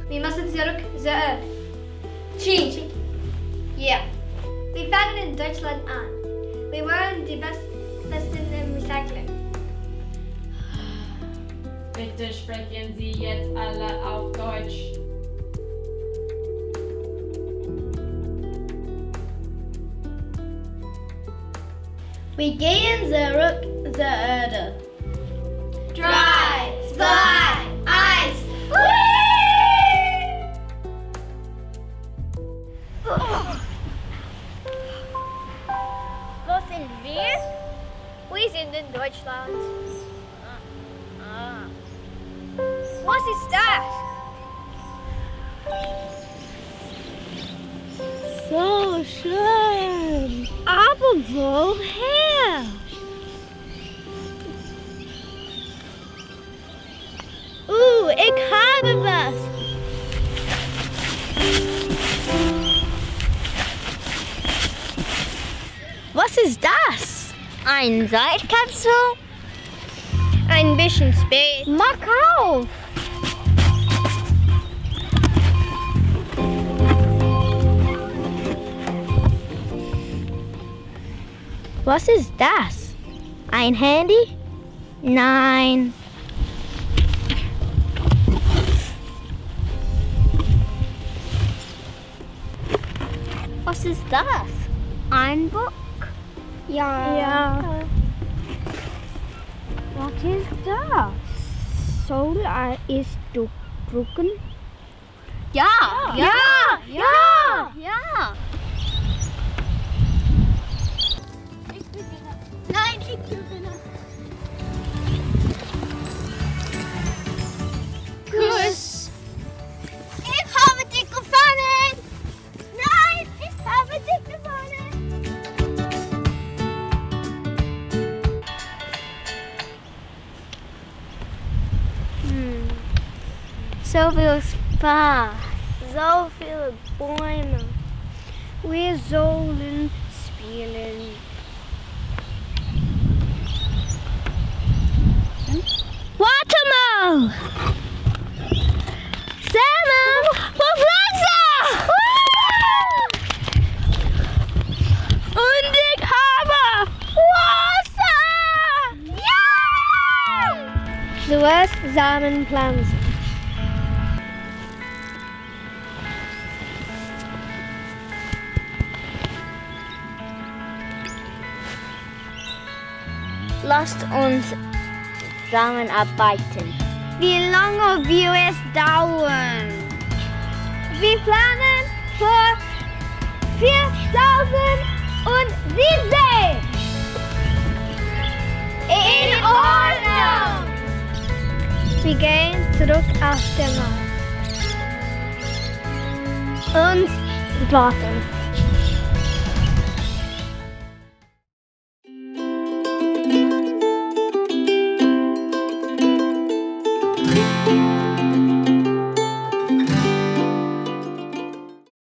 Wir müssen zurück zur Erde. Chi. Ja. Wir fangen in Deutschland an. Wir wollen die Besten im Recycling. Bitte sprechen Sie jetzt alle auf Deutsch. Wir gehen zurück zur Erde. 3, 2, 1. Wo sind wir? Wir sind in Deutschland. Ah. Was ist das? So schön. Aber woher? Ich habe was. Was ist das? Ein Zeitkapsel? Ein bisschen spät. Mach auf! Was ist das? Ein Handy? Nein. Was ist das? Ein Buch? Ja. Was ist das? Soll es drucken? Ja. Nein, ich gewinne. Kuss. Ich habe dich gefangen. Nein, ich habe dich gefangen. So viel Spaß. So viele Bäume. Wir sollen spielen. Warte mal! Samuel, wo bleibst du? Und ich habe Wasser! Ja! Zuerst Samen pflanzen. Lasst uns zusammenarbeiten. Wie lange wird es dauern? Wir planen für 4017. In Ordnung! Wir gehen zurück auf den Mars. Und warten.